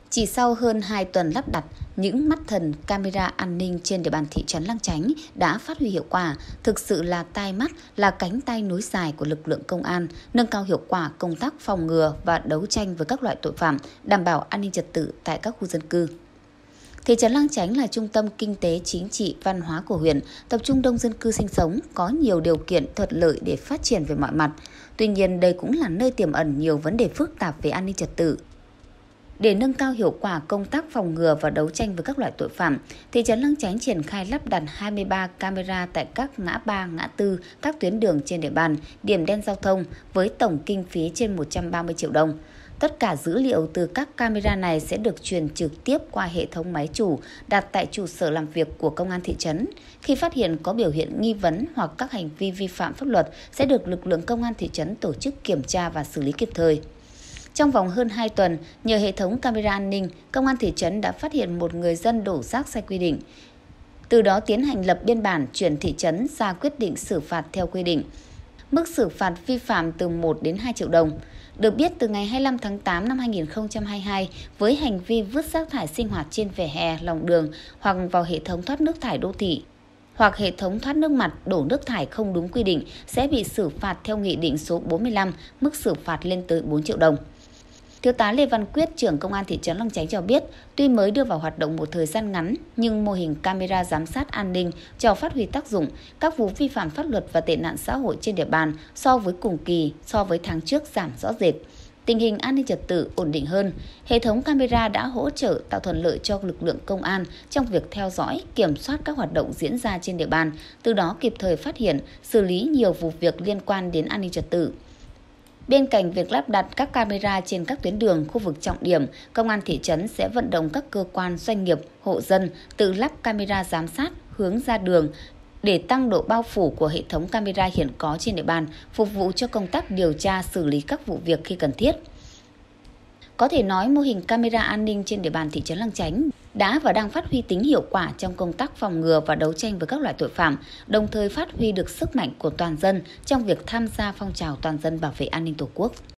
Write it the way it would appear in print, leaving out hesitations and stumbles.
Chỉ sau hơn 2 tuần lắp đặt, những mắt thần camera an ninh trên địa bàn thị trấn Lang Chánh đã phát huy hiệu quả, thực sự là tai mắt, là cánh tay nối dài của lực lượng công an, nâng cao hiệu quả công tác phòng ngừa và đấu tranh với các loại tội phạm, đảm bảo an ninh trật tự tại các khu dân cư. Thị trấn Lang Chánh là trung tâm kinh tế, chính trị, văn hóa của huyện, tập trung đông dân cư sinh sống, có nhiều điều kiện thuận lợi để phát triển về mọi mặt. Tuy nhiên, đây cũng là nơi tiềm ẩn nhiều vấn đề phức tạp về an ninh trật tự. Để nâng cao hiệu quả công tác phòng ngừa và đấu tranh với các loại tội phạm, thị trấn Lang Chánh triển khai lắp đặt 23 camera tại các ngã ba, ngã tư, các tuyến đường trên địa bàn, điểm đen giao thông với tổng kinh phí trên 130 triệu đồng. Tất cả dữ liệu từ các camera này sẽ được truyền trực tiếp qua hệ thống máy chủ đặt tại trụ sở làm việc của công an thị trấn. Khi phát hiện có biểu hiện nghi vấn hoặc các hành vi vi phạm pháp luật sẽ được lực lượng công an thị trấn tổ chức kiểm tra và xử lý kịp thời. Trong vòng hơn 2 tuần, nhờ hệ thống camera an ninh, công an thị trấn đã phát hiện một người dân đổ rác sai quy định. Từ đó tiến hành lập biên bản chuyển thị trấn ra quyết định xử phạt theo quy định. Mức xử phạt vi phạm từ 1 đến 2 triệu đồng. Được biết, từ ngày 25 tháng 8 năm 2022, với hành vi vứt rác thải sinh hoạt trên vỉa hè, lòng đường hoặc vào hệ thống thoát nước thải đô thị, hoặc hệ thống thoát nước mặt đổ nước thải không đúng quy định sẽ bị xử phạt theo Nghị định số 45, mức xử phạt lên tới 4 triệu đồng. Thiếu tá Lê Văn Quyết, trưởng công an thị trấn Lang Chánh cho biết, tuy mới đưa vào hoạt động một thời gian ngắn, nhưng mô hình camera giám sát an ninh cho phát huy tác dụng, các vụ vi phạm pháp luật và tệ nạn xã hội trên địa bàn so với cùng kỳ, so với tháng trước giảm rõ rệt. Tình hình an ninh trật tự ổn định hơn, hệ thống camera đã hỗ trợ tạo thuận lợi cho lực lượng công an trong việc theo dõi, kiểm soát các hoạt động diễn ra trên địa bàn, từ đó kịp thời phát hiện, xử lý nhiều vụ việc liên quan đến an ninh trật tự. Bên cạnh việc lắp đặt các camera trên các tuyến đường, khu vực trọng điểm, công an thị trấn sẽ vận động các cơ quan, doanh nghiệp, hộ dân tự lắp camera giám sát hướng ra đường để tăng độ bao phủ của hệ thống camera hiện có trên địa bàn, phục vụ cho công tác điều tra, xử lý các vụ việc khi cần thiết. Có thể nói mô hình camera an ninh trên địa bàn thị trấn Lang Chánh đã và đang phát huy tính hiệu quả trong công tác phòng ngừa và đấu tranh với các loại tội phạm, đồng thời phát huy được sức mạnh của toàn dân trong việc tham gia phong trào toàn dân bảo vệ an ninh Tổ quốc.